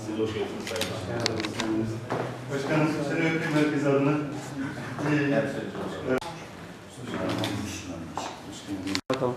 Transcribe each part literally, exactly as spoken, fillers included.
Siz hoş geldiniz Sayın Başkanım. Başkanım, seni öpeyim herkes adına. İyi. Tamam.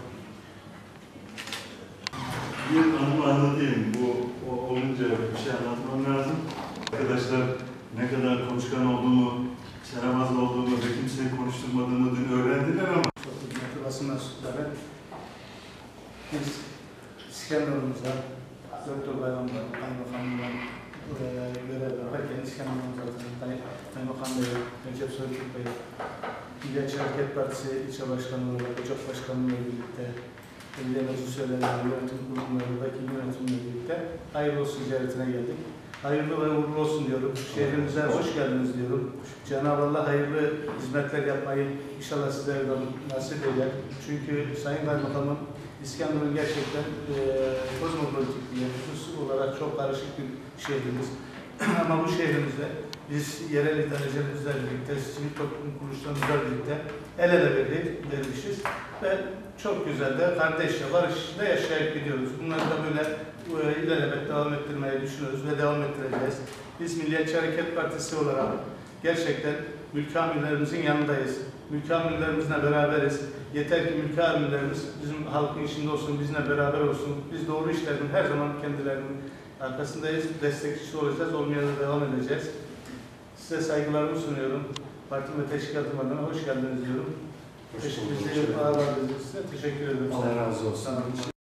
Bir anımı anlatayım. Bu o, olunca bir şey anlatmam lazım. Arkadaşlar ne kadar konuşkan olduğumu, yaramaz olduğumu ve kimseyi konuşturmadığımı dün öğrendiler ama Çok hizmetli basın mensupları biz İskenderun'umuzda Doktor Bayram'da, Kaymakam'da buraya görev yaparken İskenderun'umuzda Kaymakam Bey, Recep Soykut Bey, Milliyetçi Hareket Partisi İlçe Başkanı olarak, Ocak Başkanı ile birlikte, Belediye Meclis Üyeleri, yönetim kurumları, vekil yönetimle birlikte hayırlı olsun ziyaretine geldik. Hayırlı ve uğurlu olsun diyorum. Şehrimize hoş geldiniz diyorum. Cenab-ı Allah hayırlı hizmetler yapmayı inşallah sizlere de nasip eder. Çünkü Sayın Kaymakamım İskenderun gerçekten e, kozmopolitik bir nüfus olarak çok karışık bir şehrimiz. Ama bu şehrimizde biz yerel idarecilerimizle birlikte, sivil toplum kuruluşlarımızla birlikte el ele vermişiz ve çok güzel de kardeşçe, barış içinde yaşayıp gidiyoruz. Bunları da böyle e, ilerlemek, devam ettirmeyi düşünüyoruz ve devam ettireceğiz. Biz Milliyetçi Hareket Partisi olarak gerçekten mülki amirlerimizin yanındayız. Mülki amirlerimizle beraberiz. Yeter ki mülki amirlerimiz bizim halkın içinde olsun, bizimle beraber olsun. Biz doğru işlerin her zaman kendilerinin arkasındayız. Destekçisi olacağız, olmaya da devam edeceğiz. Size saygılarımı sunuyorum. Partim ve teşkilatım adına hoş geldiniz diyorum. Teşekkür ederim. Teşekkür ederim. Allah razı olsun.